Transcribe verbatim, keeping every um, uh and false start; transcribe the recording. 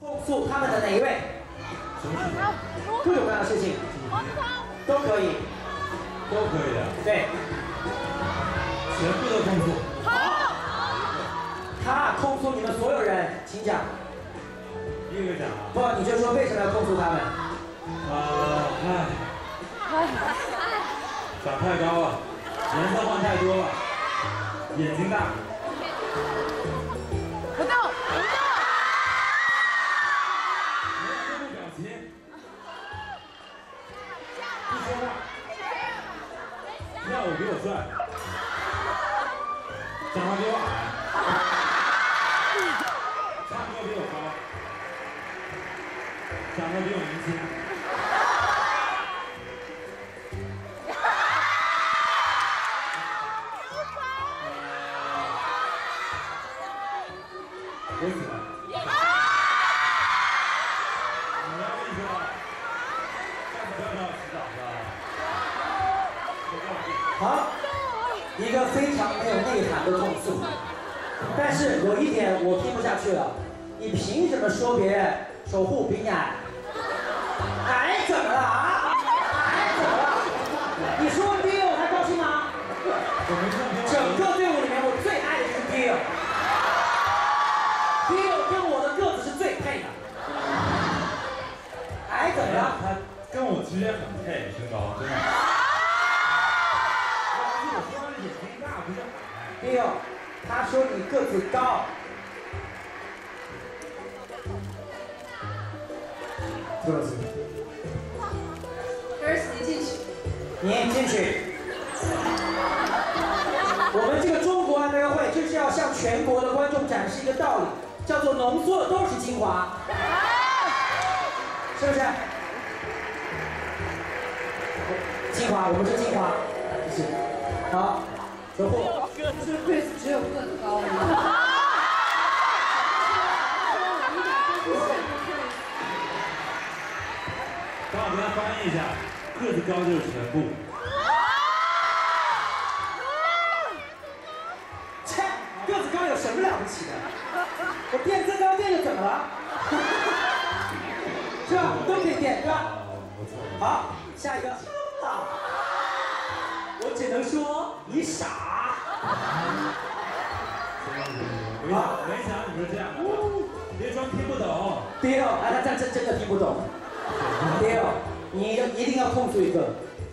控诉他们的哪一位？ 什么事情？ 各种各样的事情，都可以， 都可以的。 对， 全部都控诉。 好，他控诉你们所有人，请讲。 一个个讲啊。 不，你就说为什么要控诉他们？ 呃，唉，长太高了，颜色换太多了，眼睛大。 不动，不动。 没有面部表情，不说话，跳舞比我帅，长得比我矮，唱歌比我高，长得比我年轻。为什么？你要跟你说，下次不要让我洗澡是吧？ 好，一个非常没有内涵的控诉。但是有一点我听不下去了，你凭什么说别人守护比你矮？矮怎么了啊？矮怎么了？你说 Bill 还高兴吗？整个队伍里面我最爱的是 Bill。Bill 跟我的个子是最配的。矮怎么了？ 他跟我其实很配，身高真的。我说他的眼睛大，不是矮。 Bill，他说你个子高。个子。 First， 你进去。 你进去。我们这个中国安培会就是要向全国的观众展示一个道理，叫做浓缩的都是精华，是不是？精华，我们是精华，是。好，守护。 这 Chris 只有个子高而已。 帮我跟他翻译一下，个子高就是全部。 切，个子高有什么了不起的？我垫增高垫又怎么了？是吧？都可以垫，对吧？好，下一个。我只能说你傻。 没想没想你是这样的，别装听不懂。 Bill，啊，他真真真的听不懂。Bill，你一定要控诉一个，